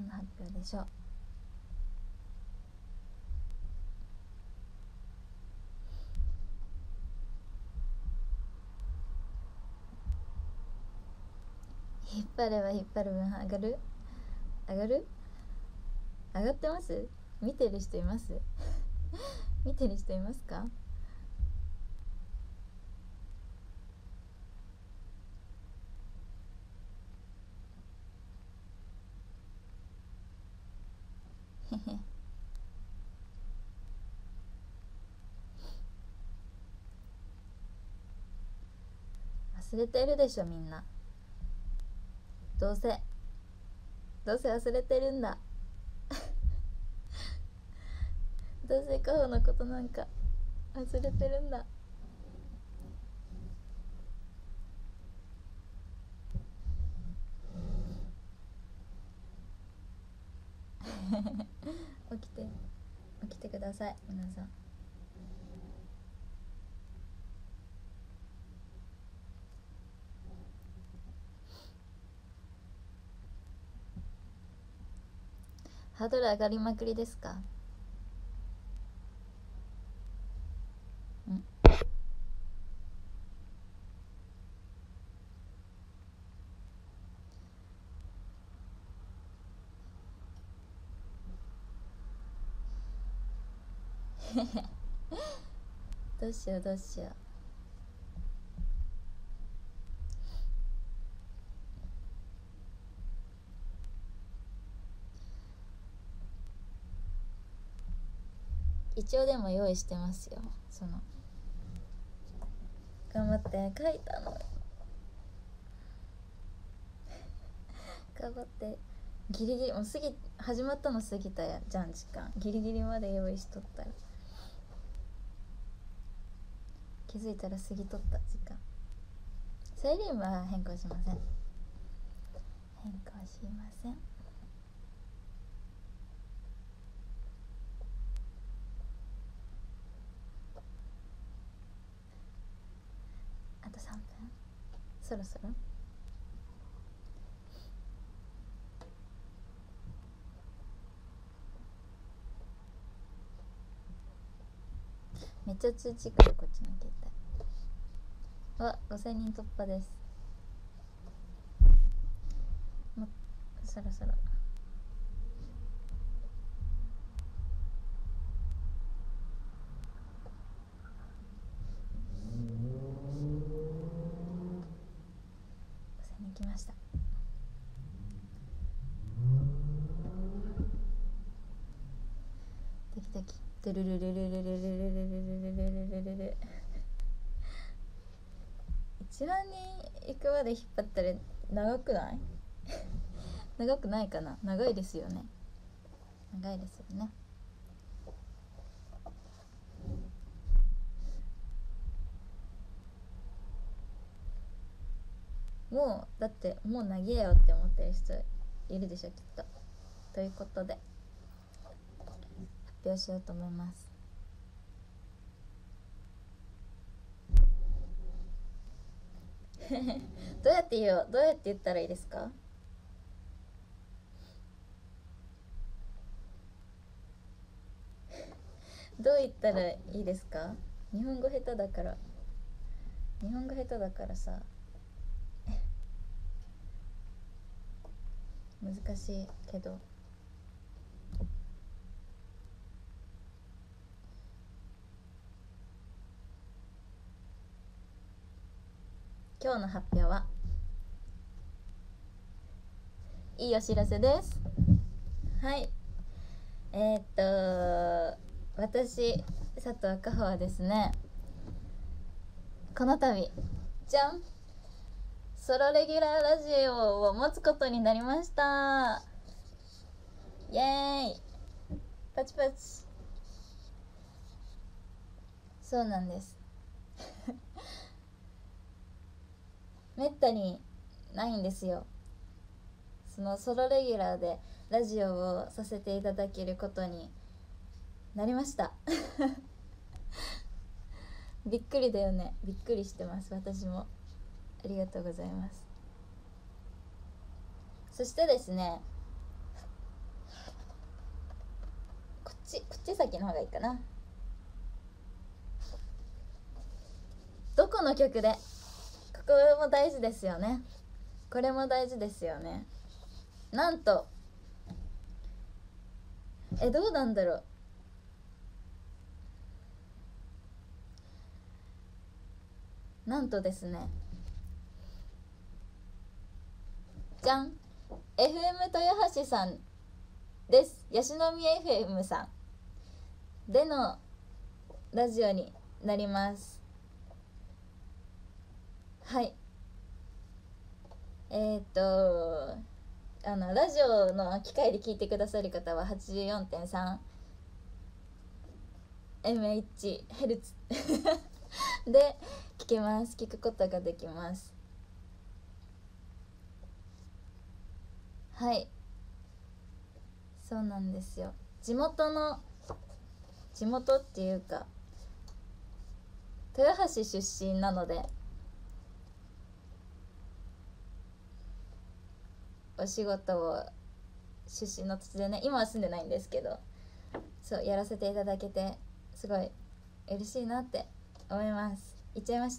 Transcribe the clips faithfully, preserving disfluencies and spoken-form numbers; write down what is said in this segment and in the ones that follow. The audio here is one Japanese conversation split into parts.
何の発表でしょう。引っ張れば引っ張る分上がる上がる上がってます？見てる人います見てる人いますか？忘れてるでしょみんな。どうせどうせ忘れてるんだどうせカホのことなんか忘れてるんだ起きて起きてください皆さん。ハードル上がりまくりですか？んどうしようどうしよう。一応でも用意してますよ。その頑張って書いたの頑張ってギリギリもう過ぎ始まったの過ぎたやじゃん時間ギリギリまで用意しとったら気づいたら過ぎとった時間。サイリウムは変更しません変更しません。あとさんぷんそろそろめっちゃ通知来るこっちの携帯。あ、ごせんにん突破です。もうそろそろごせんにん来ました。ドキドキドゥルルルルルルルルルルルルルルルいちまんにん行くまで引っ張ったら長くない長くないかな。長いですよね。長いですよね。もうだってもう長えよって思ってる人いるでしょきっと。ということで発表しようと思います。どうやって言おうどうやって言ったらいいですか？どう言ったらいいですか？日本語下手だから日本語下手だからさ難しいけど今日の発表はいいお知らせです。はい、えー、っと私佐藤かほはですね、この度じゃんソロレギュラーラジオを持つことになりました。イエーイパチパチ。そうなんですめったにないんですよ。そのソロレギュラーでラジオをさせていただけることになりましたびっくりだよね。びっくりしてます私も。ありがとうございます。そしてですね、 ちこっち先の方がいいかな。どこの曲で、ここも大事ですよね。これも大事ですよね。なんとえどうなんだろう。なんとですね、じゃん、 エフエム 豊橋さんです。ヤシの実 エフエム さんでのラジオになります。はい。えー、っとあのラジオの機械で聞いてくださる方は はちじゅうよんてんさんエムエイチ ヘルツで聞けます。聞くことができます。はい、そうなんですよ。地元の地元っていうか豊橋出身なので、お仕事を出身の土地でね、今は住んでないんですけど、そうやらせていただけてすごい嬉しいなって思います。言っちゃいました。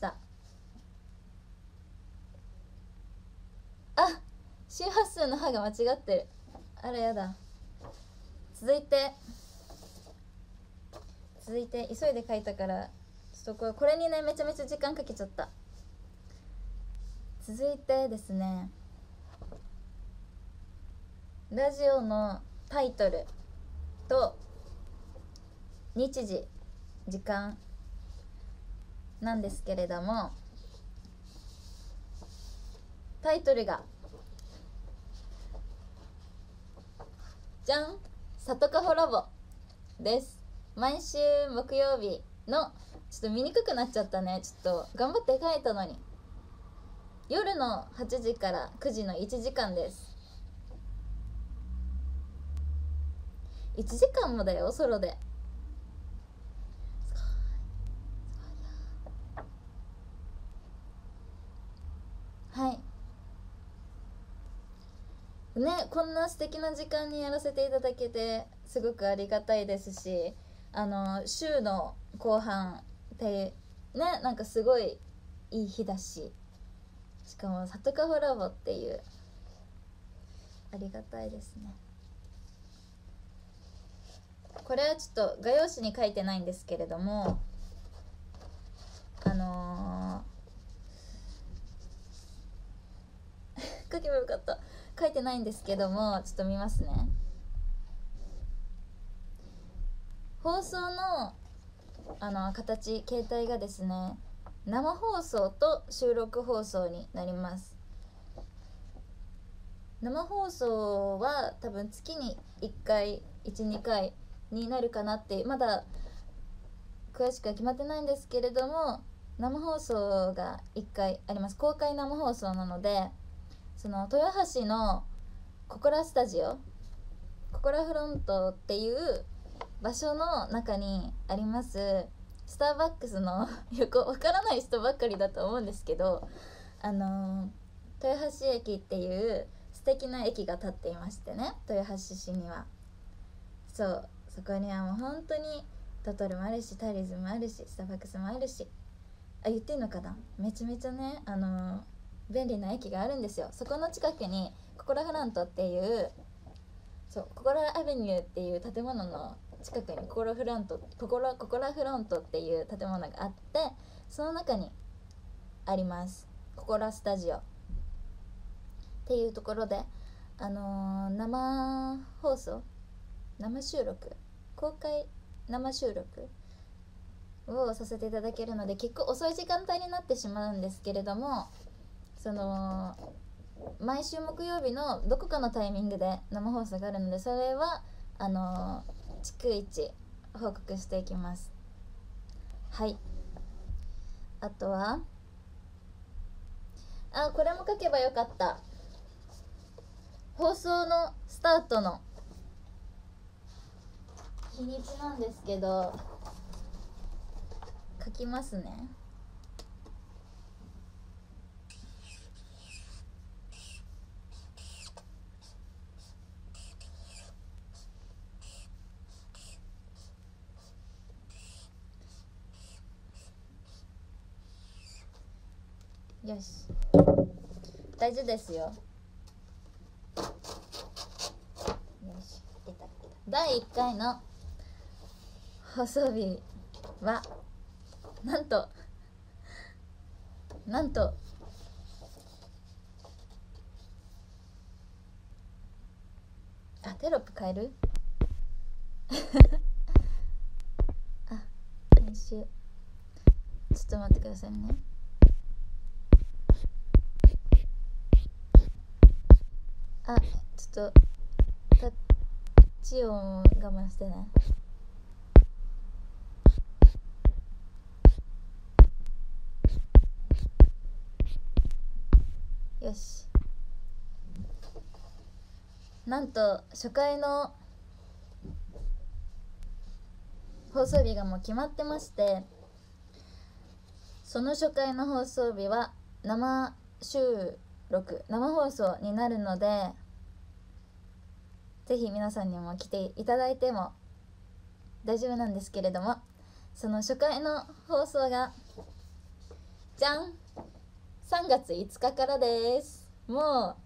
あ、周波数の歯が間違ってる。あらやだ。続いて続いて急いで書いたからちょっとこれこれにねめちゃめちゃ時間かけちゃった。続いてですね、ラジオのタイトルと日時時間なんですけれども、タイトルがじゃん、里カホラボです。毎週木曜日の、ちょっと見にくくなっちゃったね。ちょっと頑張って書いたのに。夜のはちじからくじのいちじかんです。いちじかんもだよ、ソロで。はいね、こんな素敵な時間にやらせていただけてすごくありがたいですし、あの週の後半ってね、なんかすごいいい日だし、しかも里カフラボっていう、ありがたいですね。これはちょっと画用紙に書いてないんですけれども、あのー、書けばよかった。書いてないんですけども、ちょっと見ますね。放送のあの形形態がですね、生放送と収録放送になります。生放送は多分月にいっかい いち,に 回になるかなって、まだ詳しくは決まってないんですけれども、生放送がいっかいあります。公開生放送なので、その豊橋のココラスタジオ、ココラフロントっていう場所の中にありますスターバックスの横、わからない人ばっかりだと思うんですけど、あの豊橋駅っていう素敵な駅が建っていましてね、豊橋市には。そう、そこにはもう本当にトトロもあるし、タイリーズもあるし、スターバックスもあるし、あ、言っていいのかな、めちゃめちゃね、あの便利な駅があるんですよ。そこの近くにココラフラントっていう、そうココラアベニューっていう建物の近くにココラフラントココラココラフロントっていう建物があって、その中にありますココラスタジオっていうところで、あのー、生放送生収録公開生収録をさせていただけるので、結構遅い時間帯になってしまうんですけれども、その毎週木曜日のどこかのタイミングで生放送があるので、それはあの逐一報告していきます。はい。あとはあ、これも書けばよかった。放送のスタートの日にちなんですけど、書きますね。 よし、大事ですよ。よし、出た出た。だいいっかいの放送日はなんとなんとあ、テロップ変えるあ、編集ちょっと待ってくださいね。あ、ちょっとタッチ音を我慢してね。よし、なんと初回の放送日がもう決まってまして、その初回の放送日は生収録生放送になるので、ぜひ皆さんにも来ていただいても大丈夫なんですけれども、その初回の放送がじゃんさんがついつかからです。も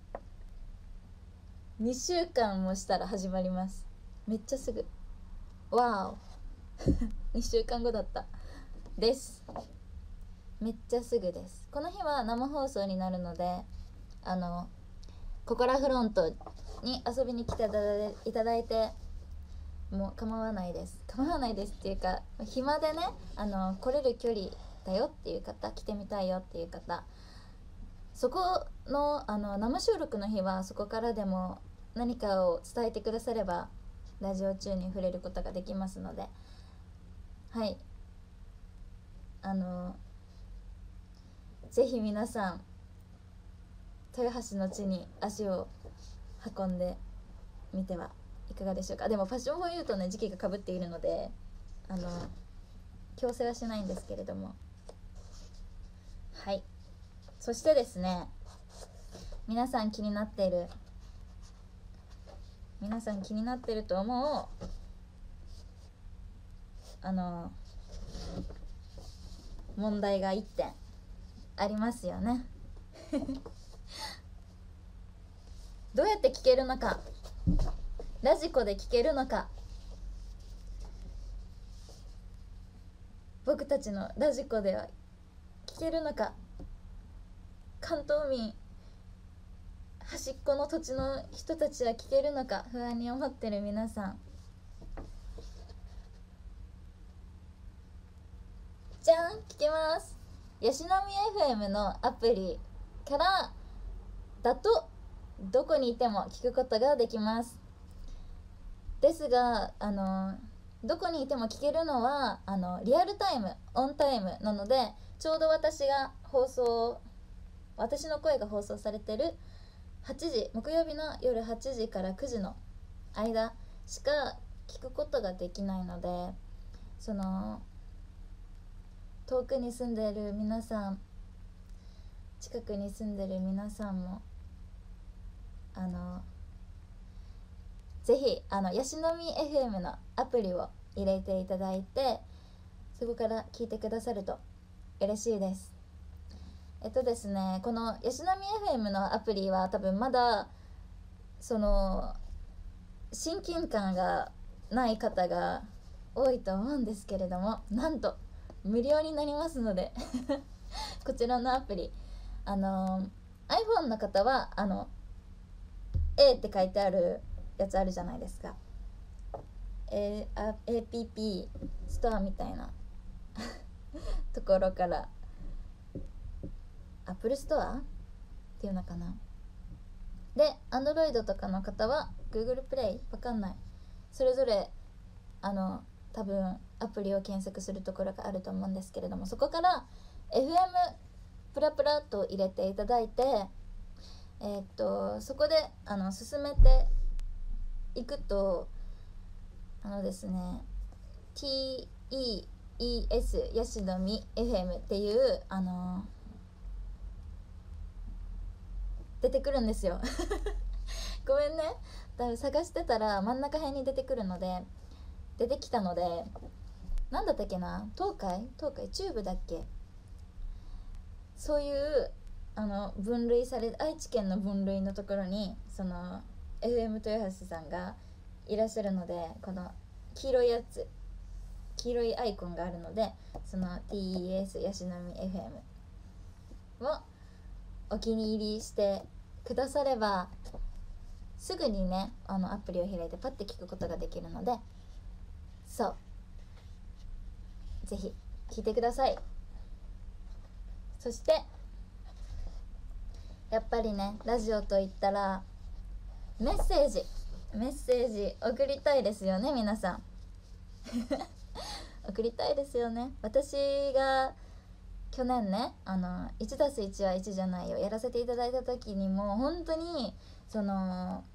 うにしゅうかんもしたら始まります。めっちゃすぐ。わおにしゅうかんごだったです。めっちゃすぐです。この日は生放送になるので、あのココラフロントに遊びに来ていただいてもう構わないです。構わないですっていうか、暇でね、あの来れる距離だよっていう方、来てみたいよっていう方、そこの、あの生収録の日はそこからでも何かを伝えてくださればラジオ中に触れることができますので、はい、あのぜひ皆さん豊橋の地に足を運んでみてはいかがでしょうか。でもファッションフォーユーとね時期がかぶっているので、あの強制はしないんですけれども、はい。そしてですね、皆さん気になっている皆さん気になってると思うあの問題がいってんありますよねどうやって聞けるのか、ラジコで聞けるのか、僕たちのラジコでは聞けるのか、関東民端っこの土地の人たちは聞けるのか不安に思ってる皆さん、じゃん、聞けます。よしのみ エフエム のアプリからだとどこにいても聞くことができます。ですが、あのどこにいても聞けるのはあのリアルタイムオンタイムなので、ちょうど私が放送私の声が放送されてるはちじ、木曜日の夜はちじからくじの間しか聞くことができないので、その遠くに住んでいる皆さん、近くに住んでいる皆さんもあのぜひあのヤシの実 エフエム のアプリを入れていただいて、そこから聞いてくださると嬉しいです。えっとですねこのヤシの実 エフエム のアプリは多分まだその親近感がない方が多いと思うんですけれども、なんと無料になりますのでこちらのアプリ、あの iPhone の方はあの A って書いてあるやつあるじゃないですか、えー、あ エーピーピー ストアみたいなところから Apple ストアっていうのかな。で Android とかの方は Google プレイ、わかんない、それぞれあの多分アプリを検索するところがあると思うんですけれども、そこから エフエム プラプラと入れていただいて、えー、っとそこであの進めていくと、あのですね ティーイーイーエス ヤシの実 エフエム っていうあの出てくるんですよごめんね、多分探してたら真ん中辺に出てくるので出てきたので、なんだったっけな、東海東海チューブだっけ、 そういうあの分類され愛知県の分類のところにその エフエム 豊橋さんがいらっしゃるので、この黄色いやつ黄色いアイコンがあるので、その ティーイーエス ヤシの実 エフエム をお気に入りしてくだされば、すぐにねあのアプリを開いてパッて聞くことができるので、そうぜひ聞いてください。そしてやっぱりね、ラジオといったらメッセージメッセージ送りたいですよね、皆さん送りたいですよね。私が去年ね、あの いちたすいち はいちじゃないよやらせていただいた時にも本当にその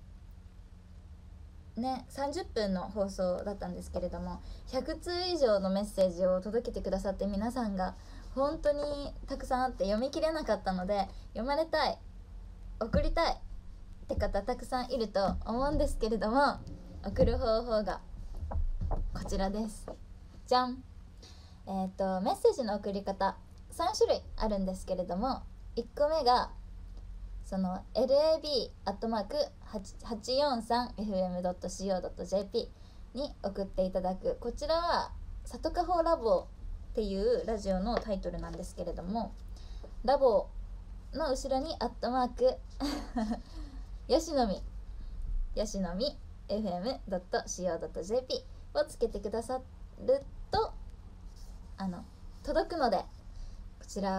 ねさんじゅっぷんの放送だったんですけれども、ひゃくつう以上のメッセージを届けてくださって、皆さんが本当にたくさんあって読み切れなかったので、読まれたい、送りたいって方たくさんいると思うんですけれども、送る方法がこちらです。じゃん。えーとメッセージの送り方さんしゅるいあるんですけれども、いっこめがその エルエービー アットマーク はちよんさんエフエム ドット シーオー ドット ジェーピー に送っていただく。こちらは里かほラボっていうラジオのタイトルなんですけれども、ラボの後ろにアットマークヤシの実ヤシの実 エフエム ドット シーオー ドット ジェーピー をつけてくださるとあの届くので、こちら